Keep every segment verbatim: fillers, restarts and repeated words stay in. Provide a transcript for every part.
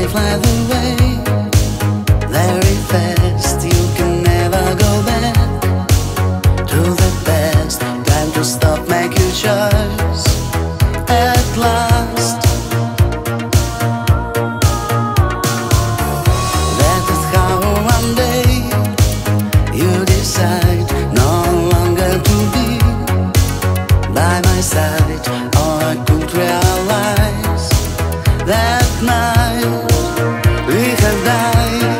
night flies away very fast. You can never go back to the past. Time to stop, make your choice at last. That is how one day you decide no longer to be by my side. All I could realize that night we have died.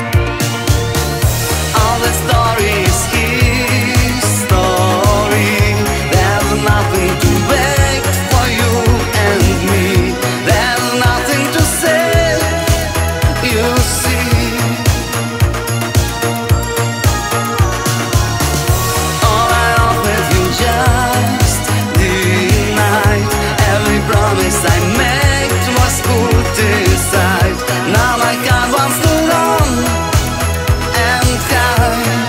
All the stories, his story. There's nothing to wait for you and me. There's nothing to say, you see. All I offered you just denied. Every promise I made was put aside. Now my God wants to run and hide.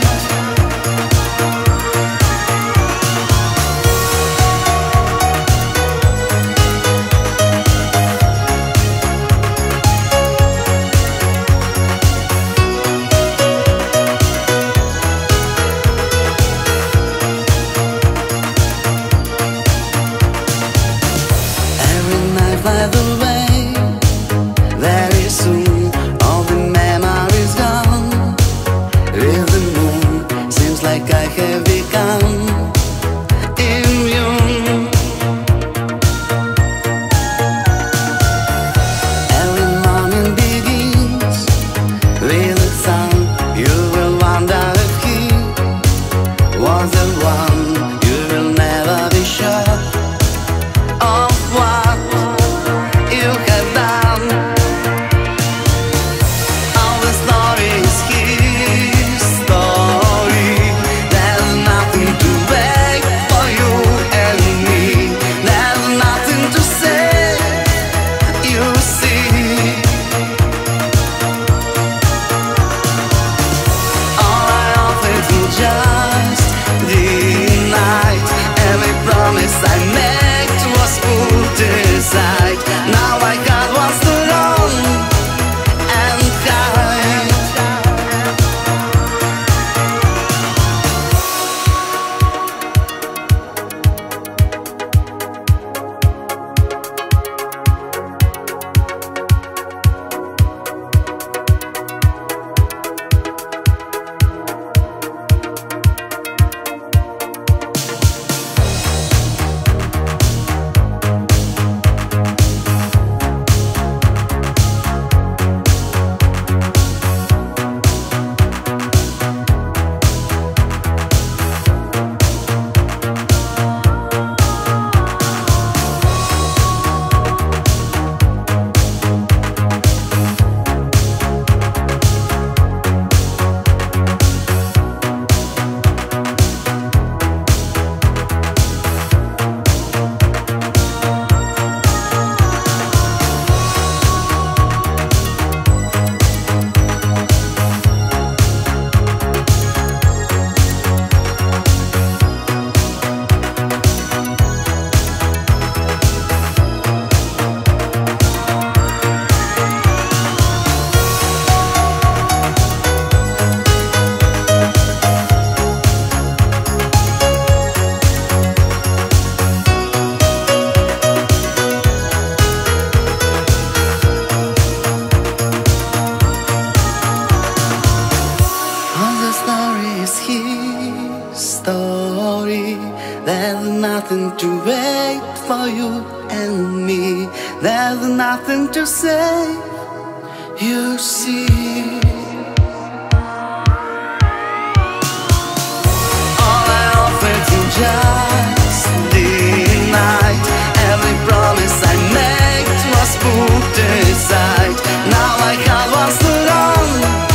Every night flies away very soon. All the memories gone with the moon. Seems like I have become immune. Every morning begins with the sun. You will wonder if he was the one. You will never be sure of what you have done. All the stories, his story. There's nothing to wait for you and me. There's nothing to say, you see. All I offered you just denied. Every promise I made was put aside. Now my God wants to run and hide. Story. There's nothing to wait for you and me. There's nothing to say, you see. All I offered you just denied. Every promise I made was put aside. Now my God wants to run